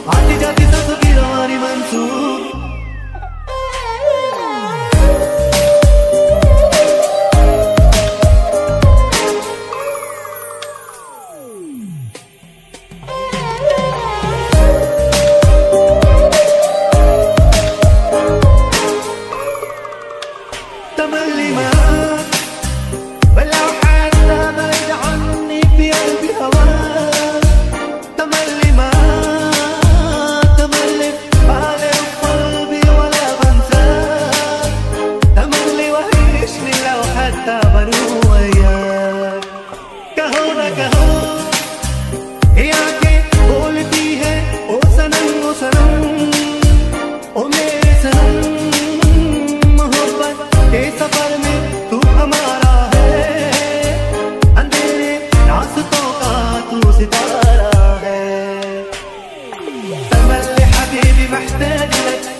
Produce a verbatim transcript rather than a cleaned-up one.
आती जाती सब की रवानी मंसूर। تملي معاك ولو حتى بعيد عني في قلبي هواك. تملي معاك تملي بالي وقلبي ولا بنساك. تملي وحشني لو حتى بروح وياك. कहो ना कहो ये आंखें बोलती है ओ सनम ओ सनम ओ मेरे सनम। के सफर में तू हमारा है, अंधेरे रास्तों का तू सितारा है। तमल्ली हबीबी महताज लक